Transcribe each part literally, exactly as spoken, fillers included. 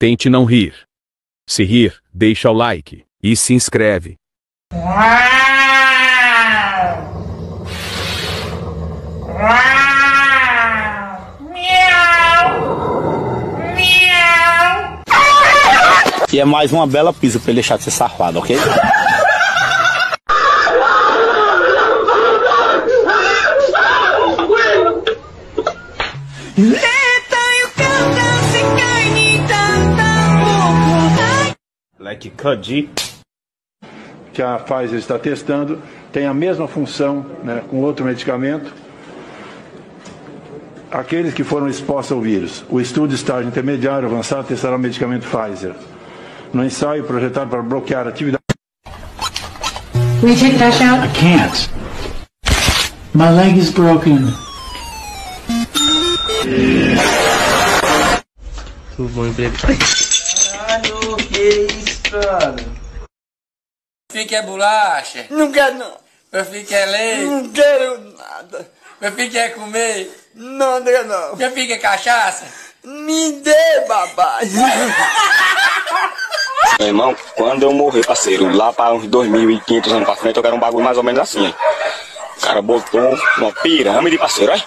Tente não rir. Se rir, deixa o like e se inscreve. E é mais uma bela pizza pra ele deixar de ser safado, ok? Like Cudi, que a Pfizer está testando, tem a mesma função, né, com outro medicamento. Aqueles que foram expostos ao vírus. O estudo estágio intermediário avançado testará o medicamento Pfizer. No ensaio projetado para bloquear a atividade. Can we take that out? I can't. My leg is broken. Tudo bom, emprego? Caralho, que isso, cara? Meu filho quer bolacha? Não quero não. Meu filho quer leite? Não quero nada. Meu filho quer comer? Não, não quero não. Meu filho quer cachaça? Me dê, babai. Meu irmão, quando eu morrer, parceiro, lá para uns dois mil e quinhentos anos pra frente, eu quero um bagulho mais ou menos assim. O cara botou uma pirâmide, parceiro, olha.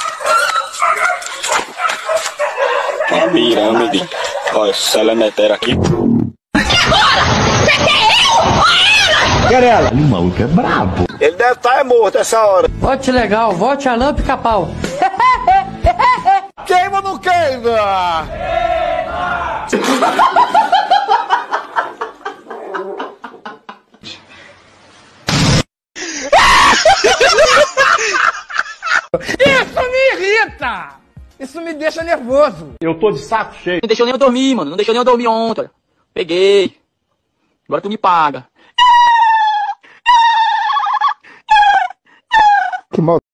Uma pirâmide. Olha, celemetério aqui. Quer ela? O maluco é brabo. Ele deve estar morto essa hora. Vote legal, vote a lã pica-pau. Queima ou não queima? Isso me irrita! Isso me deixa nervoso. eu tô de saco cheio. Não deixou nem eu dormir, mano. Não deixou nem eu dormir ontem. Olha. Peguei. Agora tu me paga. Que mal.